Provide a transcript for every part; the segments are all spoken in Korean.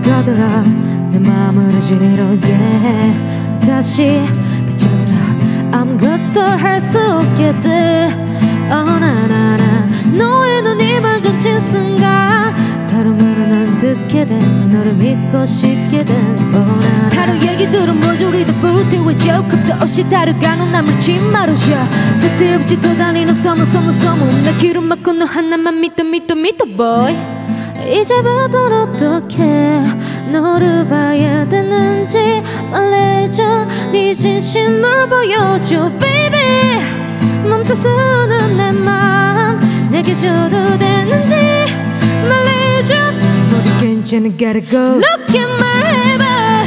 가더라 내 마음을 어지러 다시 비춰들어 아무것도 할 수 없게 돼 나나나 너의 눈이 마주친 순간 다른 말은 안 듣게 돼 너를 믿고 싶게 돼 다른 얘기들은 뭐죠 우리도 불태워져 끝도 없이 다뤄가는 나물 짓말아줘 쓸데없이 떠다니는 소문 내 귀를 막고 너 하나만 믿어 boy 이제부터 어떻게 너를 봐야 되는지 말해줘 네 진심을 보여줘 baby 멈춰서는 내 맘 내게 줘도 되는지 말해줘 모두 괜찮아 gotta go 이렇게 말해봐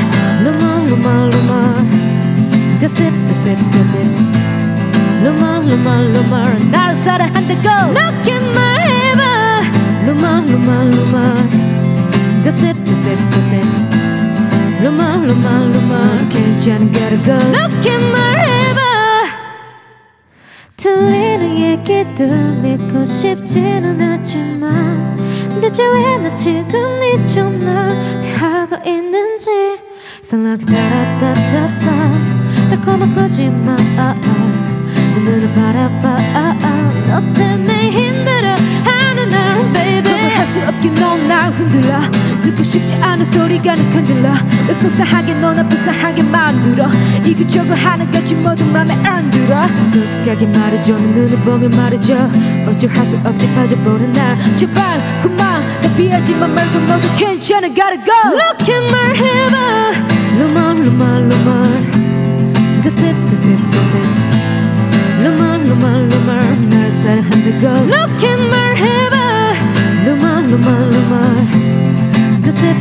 루말 gossip 루말 나를 사랑한다고 이렇게 말해봐 루말 gossip 루말 괜찮아 gotta go 이렇게 말해봐 들리는 얘기들 믿고 싶지는 않지만 대체 왜 나 지금 네 좀 날 하고 있는지 상락이 따라따따따 달콤한 거짓말 내 눈을 바라봐 너 때문에 힘들어하는 날 baby 거절할 수 없긴 너 나 흔들어 듣고 싶지 않은 소리가 는 흔들려 흑성사하게 너나 불쌍하게 만들어 이것저것 하는 것이 모두 맘에 안 들어 솔직하게 말해줘 내 눈을 보면 말해줘 어쩔 수 없이 빠져버린 날 제발 그만 나 피하지만 말고 너도 괜찮아 gotta go 이렇게 말해봐 루말 gossip 루말 날 사랑한다고 이렇게 말해봐 루말 gossip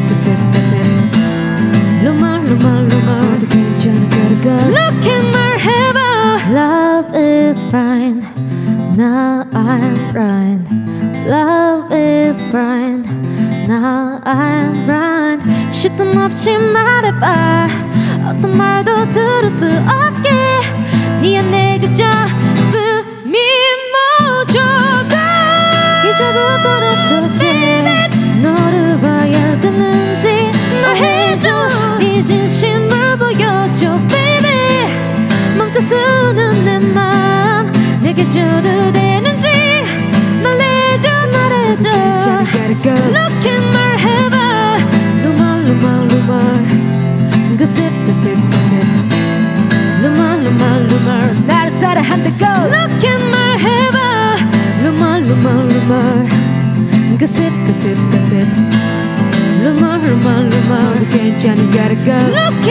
루말 모두 괜찮아 gotta go 이렇게 말해봐 Love is blind Now I'm blind Love is blind Now I'm blind 쉴 틈 없이 말해봐 어떤 말도 들을 수 없게 네 안에 그저 숨이 멎어가 이제부터 어떻게 너를 봐야 되는지 말해줘 네 진심을 보여줘 baby 멈춰서는 내 맘 내게 줘도 되는지 말해줘 이렇게 말해봐 루말 gossip 루말 나를 사랑한다고 이렇게 말해봐 루말 gossip 루말 모두 괜찮아 gotta go